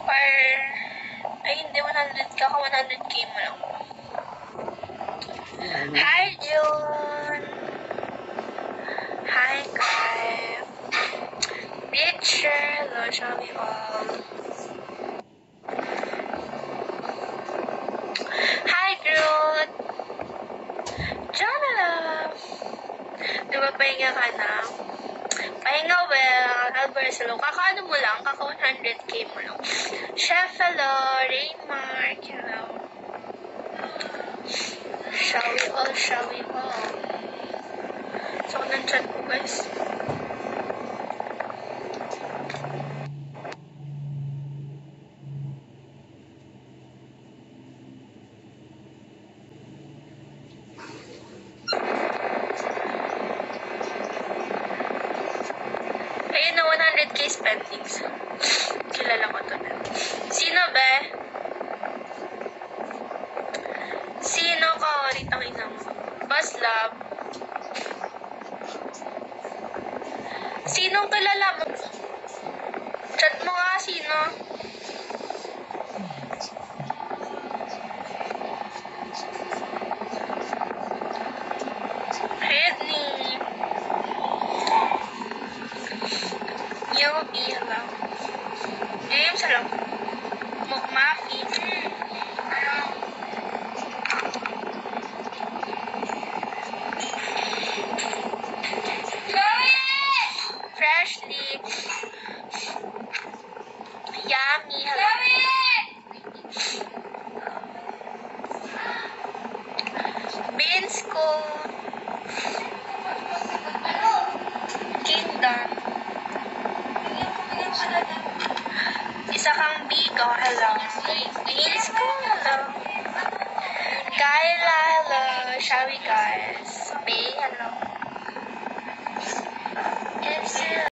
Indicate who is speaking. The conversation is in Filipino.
Speaker 1: Ay, hindi, 100 ka. 100k mo lang. Hi, June! Hi, Kai! Picture, hello, shall we all? Hi, Groot! Jonah! Diba pahinga ka na? Pahinga, well, Alberto, kakaano mo lang, kaka 100k mo lang. Chef, hello, Raymark, hello. Shall we all, shall we all? So, nandyan po, guys. Ayun na, 100k spendings. Kilala ko to na. Sino, be? Sino ka? Ulit ang ina mo. Bus Love. Sinong kilala mo? Chat mo nga, sino? Redney. Yogi, hello. James, hello. Mukmafi. Freshly. Yummy, hello. Binsco. Kingdom. Isa kang bigo, hello. Binsco, hello. Kyla, hello. Shall we, guys? Bay, hello.